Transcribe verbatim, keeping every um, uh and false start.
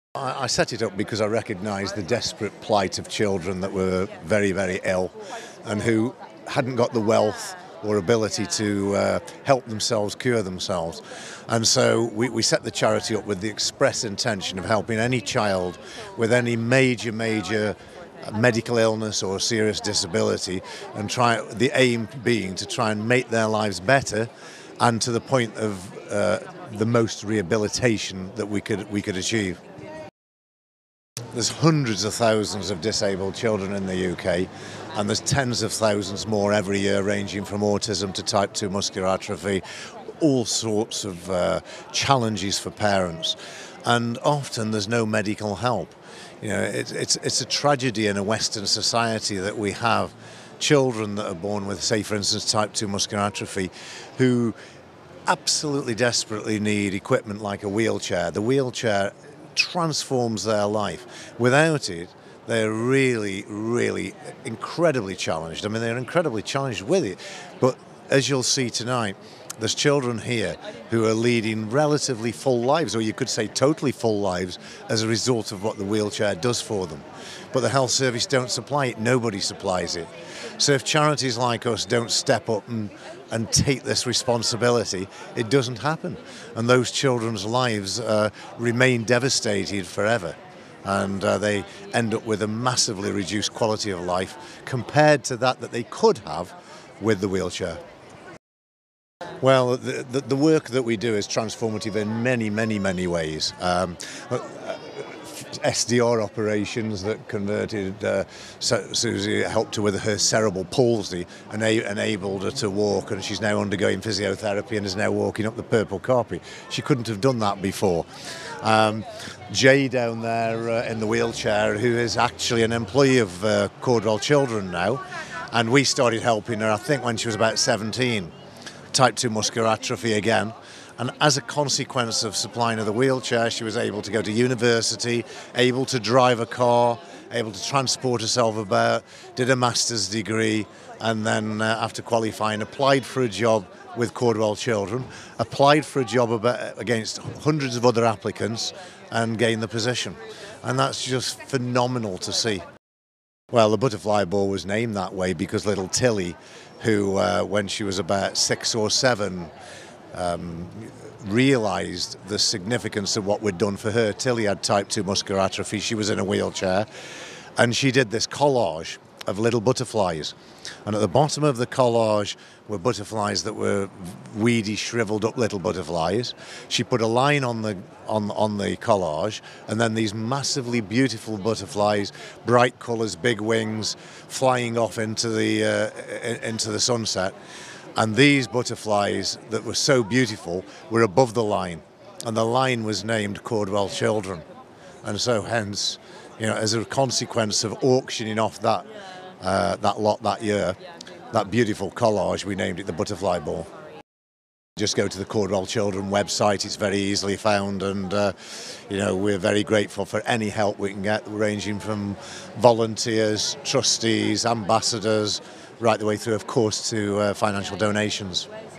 I, I set it up because I recognised the desperate plight of children that were very, very ill and who hadn't got the wealth or ability to uh, help themselves cure themselves. And so we, we set the charity up with the express intention of helping any child with any major, major medical illness or serious disability, and try the aim being to try and make their lives better and to the point of uh, the most rehabilitation that we could we could achieve. There's hundreds of thousands of disabled children in the U K, and there's tens of thousands more every year, ranging from autism to type two muscular atrophy, all sorts of uh, challenges for parents, and often there's no medical help. You know, it's, it's, it's a tragedy in a Western society that we have children that are born with, say, for instance, type two muscular atrophy, who absolutely desperately need equipment like a wheelchair. The wheelchair transforms their life. Without it, they're really, really incredibly challenged. I mean, they're incredibly challenged with it. But as you'll see tonight, there's children here who are leading relatively full lives, or you could say totally full lives, as a result of what the wheelchair does for them. But the health service don't supply it. Nobody supplies it. So if charities like us don't step up and, and take this responsibility, it doesn't happen. And those children's lives uh, remain devastated forever. And uh, they end up with a massively reduced quality of life compared to that that they could have with the wheelchair. Well, the, the, the work that we do is transformative in many, many, many ways. Um, S D R operations that converted uh, Susie, helped her with her cerebral palsy and enabled her to walk, and she's now undergoing physiotherapy and is now walking up the purple carpet. She couldn't have done that before. Um, Jay down there uh, in the wheelchair, who is actually an employee of uh, Caudwell Children now, and we started helping her, I think, when she was about seventeen. Type two muscular atrophy again, and as a consequence of supplying her the wheelchair, she was able to go to university, able to drive a car, able to transport herself about, did a master's degree, and then uh, after qualifying applied for a job with Caudwell Children, applied for a job about, against hundreds of other applicants, and gained the position. And that's just phenomenal to see. Well, the butterfly ball was named that way because little Tilly, who uh, when she was about six or seven, um, realised the significance of what we'd done for her. Tilly had type two muscular atrophy, she was in a wheelchair, and she did this collage of little butterflies. And at the bottom of the collage were butterflies that were weedy, shriveled up little butterflies. She put a line on the on on the collage, and then these massively beautiful butterflies, bright colours, big wings, flying off into the uh, into the sunset. And these butterflies that were so beautiful were above the line, and the line was named Caudwell Children. And so hence, you know, as a consequence of auctioning off that uh, that lot that year, that beautiful collage, we named it the Butterfly Ball. Just go to the Caudwell Children website, it's very easily found, and uh, you know, we're very grateful for any help we can get, ranging from volunteers, trustees, ambassadors, right the way through, of course, to uh, financial donations.